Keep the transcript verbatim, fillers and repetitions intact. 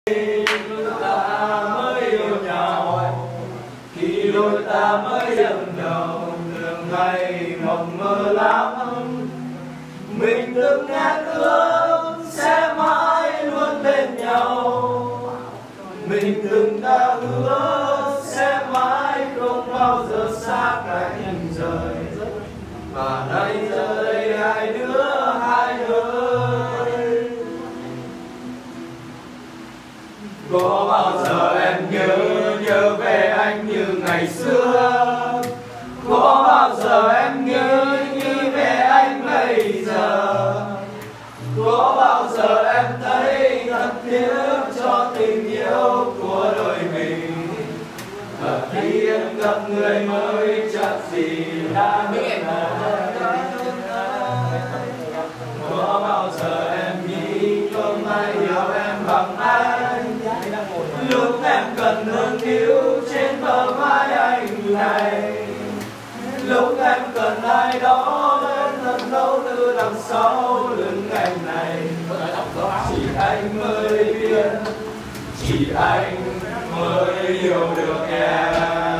ta mới yêu nhau, khi đôi ta mới dần đầu đường ngày mộng mơ lắm. Mình từng ngát ước sẽ mãi luôn bên nhau, mình từng đã hứa sẽ mãi không bao giờ xa cánh rời. Và nay giờ đây hai đứa hai nơi. Có bao giờ em nhớ nhớ về anh như ngày xưa? Có bao giờ em nhớ như về anh bây giờ? Có bao giờ em thấy thật tiếc cho tình yêu của đôi mình? Và khi em gặp người mới chắc gì đã biết này. Có bao giờ em nghĩ không ai hiểu em bằng anh? Lúc em cần nâng niu trên bờ vai anh này, lúc em cần ai đó đến thật lâu từ đằng sau lưng em này. Chỉ anh mới biết, chỉ anh mới yêu được em.